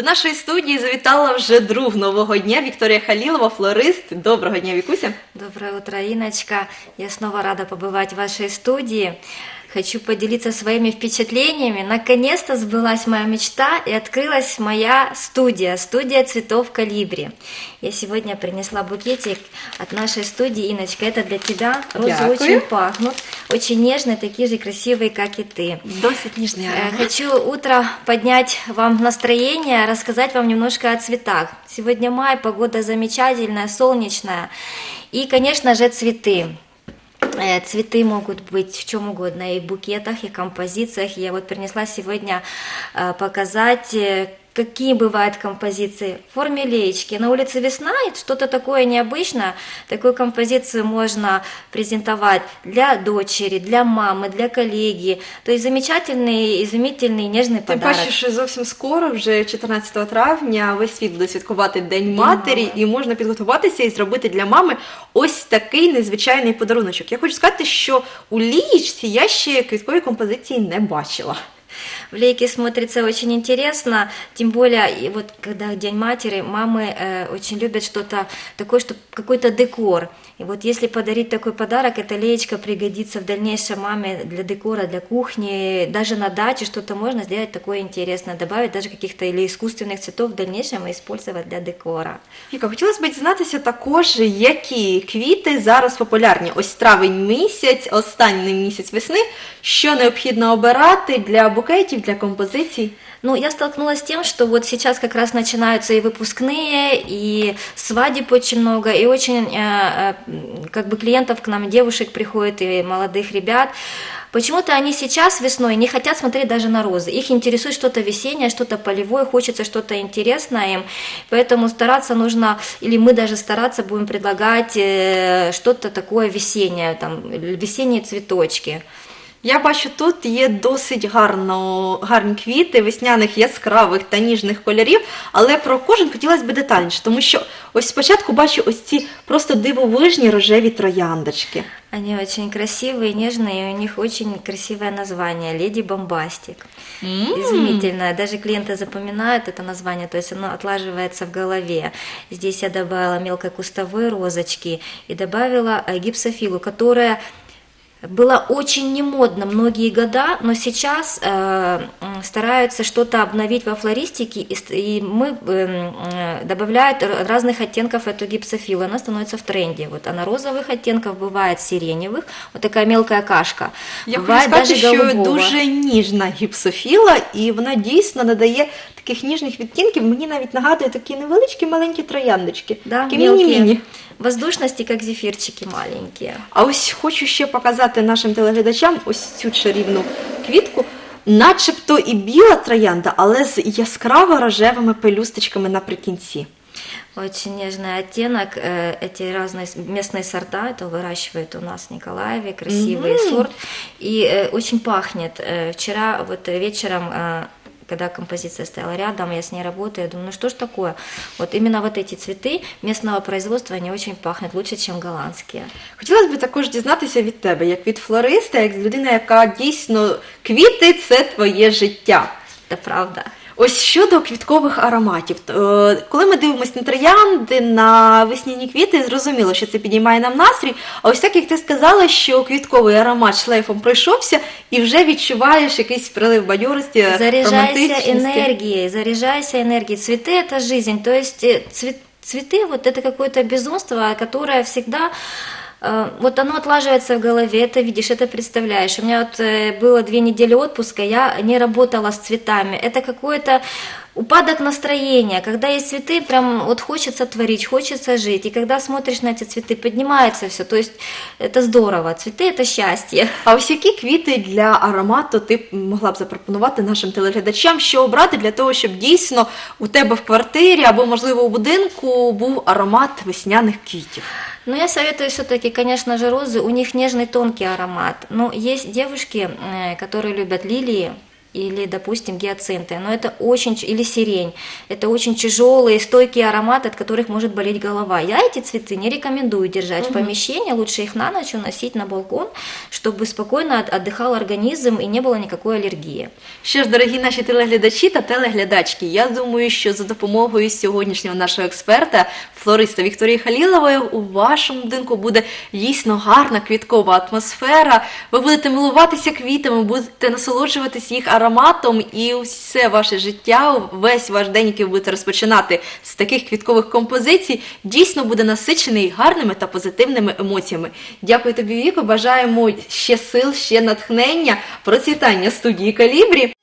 нашої студії завітала вже друг нового дня Вікторія Халілова, флорист. Доброго дня, Вікуся. Доброе утро, Инночка. Я снова рада побывать в вашей студии. Хочу поделиться своими впечатлениями. Наконец-то сбылась моя мечта и открылась моя студия цветов «Колибри». Я сегодня принесла букетик от нашей студии. Инночка, это для тебя. Розы Дякую. очень пахнут, очень нежные, такие же красивые, как и ты. Досить ніжний аромат. Хочу утро поднять вам настроение, рассказать вам немножко о цветах. Сегодня май, погода замечательная, солнечная. И, конечно же, цветы. Цветы могут быть в чем угодно, и в букетах, и в композициях. Я вот принесла сегодня показать, какие бывают композиции в форме леечки. На улице весна, и что-то такое необычное. Такую композицию можно презентовать для дочери, для мамы, для коллеги. То есть замечательный, изумительный, нежный Тим подарок. паче, що зовсім скоро, вже 14 травня, весь світ буде святкувати День матері, і можна підготуватися і зробити для мами ось такий незвичайний подаруночок. Я хочу сказати, що у лієчці я ще квіткової композиції не бачила. В лейке смотрится очень интересно, тем более, и вот когда День матери, мамы очень любят что-то такое, что какой-то декор. И вот если подарить такой подарок, эта леечка пригодится в дальнейшем маме для декора, для кухни, даже на даче что-то можно сделать такое интересное, добавить даже каких-то или искусственных цветов в дальнейшем и использовать для декора. Віка, хотілося б дізнатися також, які квіти зараз популярні. Ось травень місяць, останній місяць весни, що необхідно обирати для букетів, для композицій? Ну, я столкнулась с тем, что вот сейчас как раз начинаются и выпускные, и свадеб очень много, и очень как бы клиентов к нам, девушек приходит, и молодых ребят. Почему-то они сейчас весной не хотят смотреть даже на розы. Их интересует что-то весеннее, что-то полевое, хочется что-то интересное им. Поэтому стараться нужно, или мы даже стараться будем предлагать что-то такое весеннее, там, весенние цветочки. Я бачу, тут є досить гарні квіти весняних, яскравих та ніжних кольорів, але про кожен хотілося б детальніше, тому що ось спочатку бачу ось ці просто дивовижні рожеві трояндочки. Они очень красивые, нежные, и у них очень красивое название – «Леди Бомбастик». Изумительное, даже клиенты запоминают это название, то есть оно отлаживается в голове. Здесь я добавила мелкокустовые розочки и добавила гипсофилу, которая было очень немодно многие года, но сейчас стараются что-то обновить во флористике, и мы добавляют разных оттенков эту гипсофилу, она становится в тренде. Вот она розовых оттенков, бывает сиреневых, вот такая мелкая кашка. Я Бывает хочу сказати, даже що голубого. дуже ніжна гіпсофіла, і вона дійсно надає таких ніжних відтінків. Мені навіть нагадує такі невеличкі маленькі трояндочки. Да, такі мелкие. міні-міні. Воздушности, как зефирчики маленькие. А ось хочу ще показати нашим телеглядачам ось цю чарівну квітку. Начебто і біла троянда, але з яскраво рожевими пелюсточками наприкінці. Очень нежный оттенок, эти разные местные сорта, это выращивает у нас в Николаеве, красивый сорт, и очень пахнет. Вчера вот вечером, когда композиция стояла рядом, я с ней работаю, я думаю, ну что ж такое? Вот именно вот эти цветы местного производства, они очень пахнут лучше, чем голландские. Хотілося б також дізнатися від тебе, як від флориста, як з людини, яка дійсно квіти – це твоє життя. Это правда. Ось щодо квіткових ароматів. Коли ми дивимося на троянди, на весняні квіти, зрозуміло, що це підіймає нам настрій. А ось так, як ти сказала, що квітковий аромат шлейфом пройшовся, і вже відчуваєш якийсь прилив бадьорості, романтичності. Заряжайся энергией. Цветы – это жизнь, то есть цветы – вот это какое-то безумство, которое всегда… Вот оно отлаживается в голове, это видишь, это представляешь. У меня вот было 2 недели отпуска, я не работала с цветами. Это какой-то упадок настроения, когда есть цветы, прям вот хочется творить, хочется жить. И когда смотришь на эти цветы, поднимается все. То есть это здорово, цветы – это счастье. А ось які квіти для аромату ти могла б запропонувати нашим телеглядачам, що обрати для того, щоб дійсно у тебе в квартирі або, можливо, у будинку був аромат весняних квітів? Ну, я советую все-таки, конечно же, розы, у них нежный тонкий аромат. Но есть девушки, которые любят лилии, или, допустим, гиацинты. Но это очень, или сирень. Это очень тяжелые, стойкие ароматы, от которых может болеть голова. Я эти цветы не рекомендую держать в помещении, лучше их на ночь уносить на балкон, чтобы спокойно отдыхал организм и не было никакой аллергии. Що ж, дорогі наші телеглядачі та телеглядачки, я думаю, що за допомогою сьогоднішнього нашого експерта, флориста Вікторії Халілової, у вашому будинку буде дійсно гарна квіткова атмосфера. Ви будете милуватися квітами, будете насолоджуватись їх ароматом, і все ваше життя, весь ваш день, який ви будете розпочинати з таких квіткових композицій, дійсно буде насичений гарними та позитивними емоціями. Дякую тобі, Віко, бажаємо ще сил, ще натхнення, процвітання студії «Калібрі».